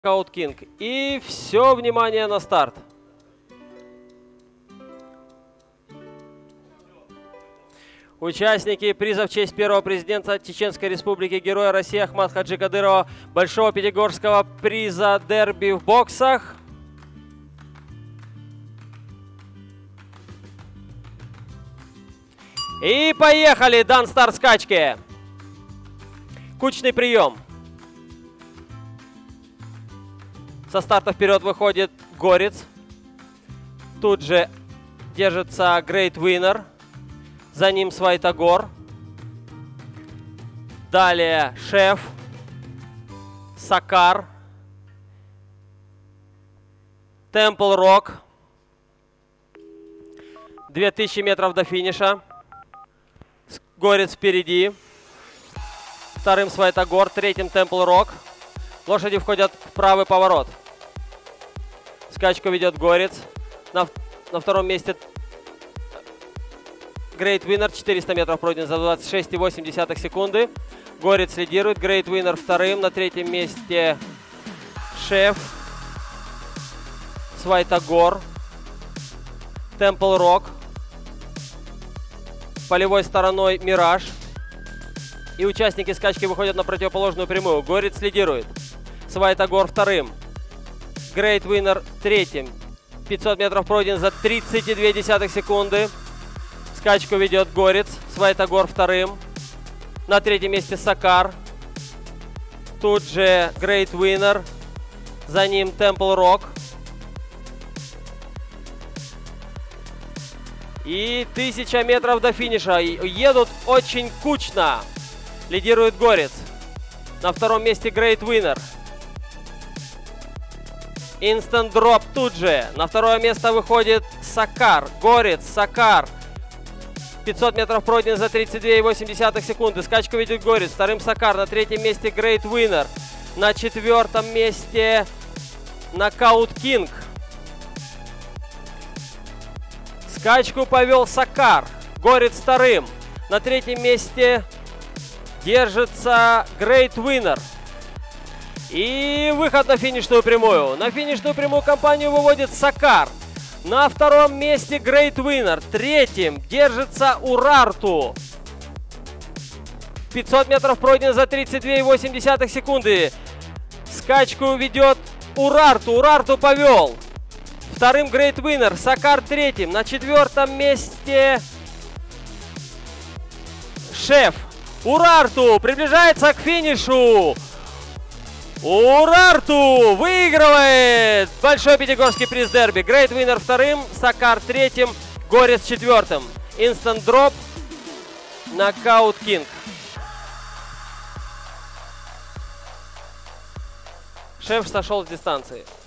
Нокаут Кинг. И все, внимание на старт. Участники приза в честь первого президента Чеченской Республики, Героя России Ахмат Хаджи Кадырова, Большого Пятигорского приза дерби в боксах. И поехали, дан старт скачки. Кучный прием. Со старта вперед выходит Горец. Тут же держится Great Winner. За ним Свайтагор. Далее Шеф. Сакар. Temple Rock. 2000 метров до финиша. Горец впереди. Вторым Свайтагор, третьим Temple Rock. Лошади входят в правый поворот. Скачку ведет Горец. На втором месте Great Winner. 400 метров пройден за 26,8 секунды. Горец лидирует. Great Winner вторым. На третьем месте Шеф. Свайтагор. Temple Rock. Полевой стороной Мираж. И участники скачки выходят на противоположную прямую. Горец лидирует. Свайтагор вторым. Great Winner третьим. 500 метров пройден за 30,2 секунды. Скачку ведет Горец. Свайтагор вторым. На третьем месте Сакар. Тут же Great Winner. За ним Temple Rock. И 1000 метров до финиша. Едут очень кучно. Лидирует Горец. На втором месте Great Winner. Instant Drop тут же. На второе место выходит Сакар. Горец, Сакар. 500 метров пройден за 32,8 секунды. Скачку ведет Горец. Вторым Сакар. На третьем месте Great Winner. На четвертом месте Нокаут Кинг. Скачку повел Сакар. Горец вторым. На третьем месте держится Great Winner. И выход на финишную прямую. На финишную прямую компанию выводит Сакар. На втором месте Great Winner. Третьим держится Урарту. 500 метров пройден за 32,8 секунды. Скачку ведет Урарту. Урарту повел. Вторым Great Winner. Сакар третьим. На четвертом месте Шеф. Урарту приближается к финишу. Урарту выигрывает Большой Пятигорский приз дерби. Great Winner вторым, Сакар третьим, Горец четвертым. Instant Drop, Нокаут Кинг. Шеф сошел с дистанции.